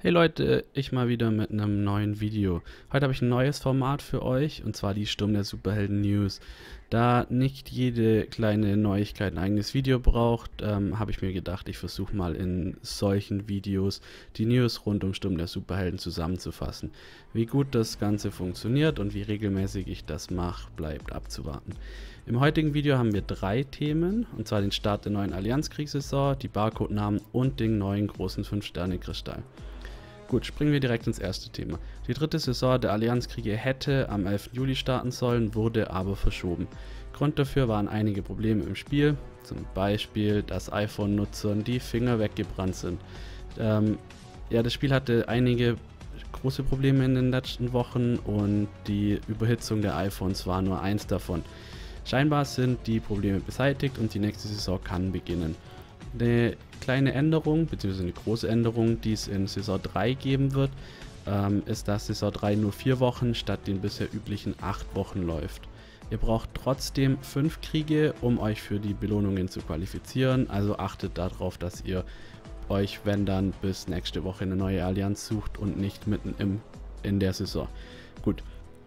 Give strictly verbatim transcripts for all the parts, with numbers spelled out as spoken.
Hey Leute, ich mal wieder mit einem neuen Video. Heute habe ich ein neues Format für euch, und zwar die Sturm der Superhelden News. Da nicht jede kleine Neuigkeit ein eigenes Video braucht, ähm, habe ich mir gedacht, ich versuche mal in solchen Videos die News rund um Sturm der Superhelden zusammenzufassen. Wie gut das Ganze funktioniert und wie regelmäßig ich das mache, bleibt abzuwarten. Im heutigen Video haben wir drei Themen, und zwar den Start der neuen Allianz-Kriegssaison, die Barcode-Namen und den neuen großen fünf Sterne Kristall. Gut, springen wir direkt ins erste Thema. Die dritte Saison der Allianzkriege hätte am elften Juli starten sollen, wurde aber verschoben. Grund dafür waren einige Probleme im Spiel, zum Beispiel, dass iPhone-Nutzern die Finger weggebrannt sind. Ähm, ja, das Spiel hatte einige große Probleme in den letzten Wochen und die Überhitzung der iPhones war nur eins davon. Scheinbar sind die Probleme beseitigt und die nächste Saison kann beginnen. Eine kleine Änderung, beziehungsweise eine große Änderung, die es in Saison drei geben wird, ähm, ist, dass Saison drei nur vier Wochen statt den bisher üblichen acht Wochen läuft. Ihr braucht trotzdem fünf Kriege, um euch für die Belohnungen zu qualifizieren, also achtet darauf, dass ihr euch, wenn dann, bis nächste Woche eine neue Allianz sucht und nicht mitten im, in der Saison. Gut.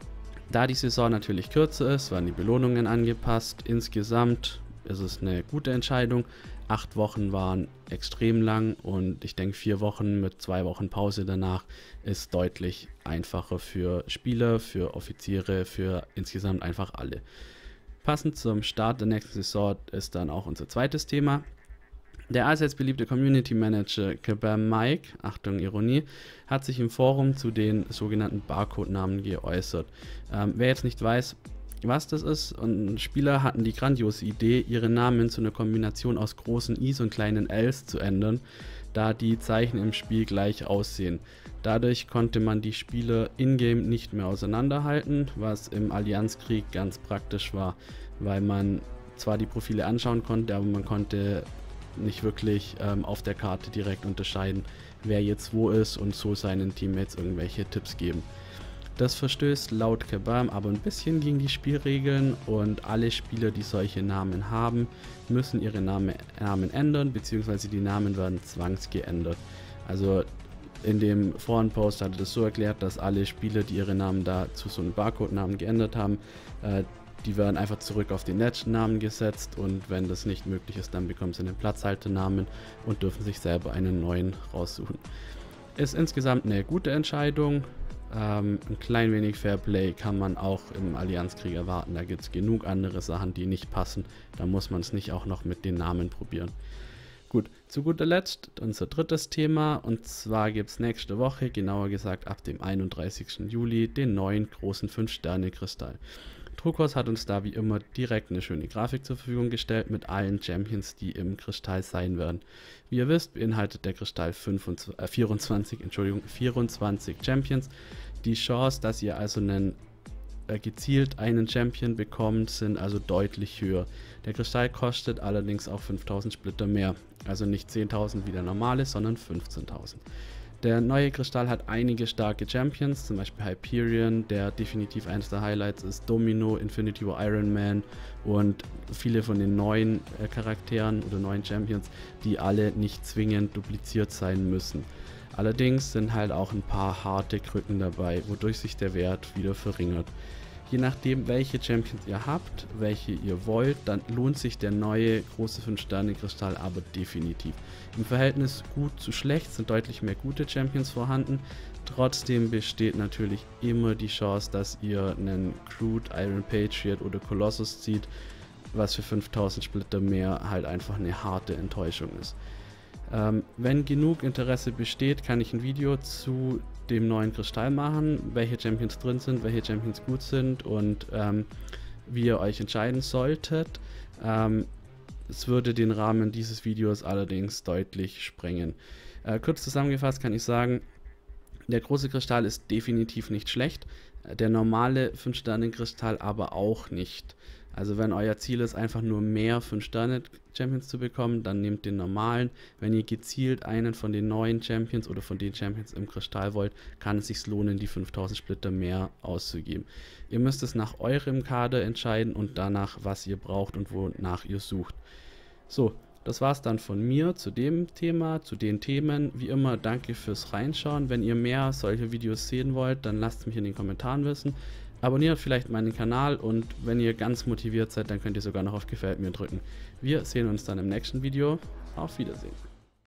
Da die Saison natürlich kürzer ist, werden die Belohnungen angepasst. Insgesamt ist es eine gute Entscheidung. Acht Wochen waren extrem lang und ich denke, vier Wochen mit zwei Wochen Pause danach ist deutlich einfacher für Spieler, für Offiziere, für insgesamt einfach alle. Passend zum Start der nächsten Saison ist dann auch unser zweites Thema. Der allseits beliebte Community Manager Kabam Mike, Achtung Ironie, hat sich im Forum zu den sogenannten Barcode-Namen geäußert. Ähm, wer jetzt nicht weiß, was das ist, und Spieler hatten die grandiose Idee, ihre Namen zu einer Kombination aus großen I's und kleinen L's zu ändern, da die Zeichen im Spiel gleich aussehen. Dadurch konnte man die Spieler in-game nicht mehr auseinanderhalten, was im Allianzkrieg ganz praktisch war, weil man zwar die Profile anschauen konnte, aber man konnte nicht wirklich ähm, auf der Karte direkt unterscheiden, wer jetzt wo ist und so seinen Teammates irgendwelche Tipps geben. Das verstößt laut Kabam aber ein bisschen gegen die Spielregeln und alle Spieler, die solche Namen haben, müssen ihre Name, Namen ändern, beziehungsweise die Namen werden zwangsgeändert. Also in dem Forenpost hatte das so erklärt, dass alle Spieler, die ihre Namen da zu so einem Barcode-Namen geändert haben, äh, die werden einfach zurück auf den letzten Namen gesetzt, und wenn das nicht möglich ist, dann bekommen sie einen Platzhalternamen und dürfen sich selber einen neuen raussuchen. Ist insgesamt eine gute Entscheidung. Ähm, ein klein wenig Fairplay kann man auch im Allianzkrieg erwarten. Da gibt es genug andere Sachen, die nicht passen. Da muss man es nicht auch noch mit den Namen probieren. Gut, zu guter Letzt unser drittes Thema, und zwar gibt es nächste Woche, genauer gesagt ab dem einunddreißigsten Juli, den neuen großen fünf Sterne Kristall. Trukos hat uns da wie immer direkt eine schöne Grafik zur Verfügung gestellt mit allen Champions, die im Kristall sein werden. Wie ihr wisst, beinhaltet der Kristall fünfundzwanzig, äh, vierundzwanzig, Entschuldigung, vierundzwanzig Champions. Die Chance, dass ihr also einen, äh, gezielt einen Champion bekommt, sind also deutlich höher. Der Kristall kostet allerdings auch fünftausend Splitter mehr, also nicht zehntausend wie der normale, sondern fünfzehntausend. Der neue Kristall hat einige starke Champions, zum Beispiel Hyperion, der definitiv eines der Highlights ist, Domino, Infinity War, Iron Man und viele von den neuen äh, Charakteren oder neuen Champions, die alle nicht zwingend dupliziert sein müssen. Allerdings sind halt auch ein paar harte Krücken dabei, wodurch sich der Wert wieder verringert. Je nachdem, welche Champions ihr habt, welche ihr wollt, dann lohnt sich der neue große fünf Sterne Kristall aber definitiv. Im Verhältnis gut zu schlecht sind deutlich mehr gute Champions vorhanden. Trotzdem besteht natürlich immer die Chance, dass ihr einen Groot, Iron Patriot oder Colossus zieht, was für fünftausend Splitter mehr halt einfach eine harte Enttäuschung ist. Ähm, wenn genug Interesse besteht, kann ich ein Video zu dem neuen Kristall machen, welche Champions drin sind, welche Champions gut sind und ähm, wie ihr euch entscheiden solltet. Ähm, es würde den Rahmen dieses Videos allerdings deutlich sprengen. Äh, kurz zusammengefasst kann ich sagen, der große Kristall ist definitiv nicht schlecht, der normale fünf Sterne Kristall aber auch nicht. Also wenn euer Ziel ist, einfach nur mehr fünf Sterne Champions zu bekommen, dann nehmt den normalen. Wenn ihr gezielt einen von den neuen Champions oder von den Champions im Kristall wollt, kann es sich lohnen, die fünftausend Splitter mehr auszugeben. Ihr müsst es nach eurem Kader entscheiden und danach, was ihr braucht und wonach ihr sucht. So, Das war's dann von mir zu dem Thema, zu den Themen. Wie immer, danke fürs Reinschauen. Wenn ihr mehr solche Videos sehen wollt, dann lasst mich in den Kommentaren wissen. Abonniert vielleicht meinen Kanal und wenn ihr ganz motiviert seid, dann könnt ihr sogar noch auf Gefällt mir drücken. Wir sehen uns dann im nächsten Video. Auf Wiedersehen.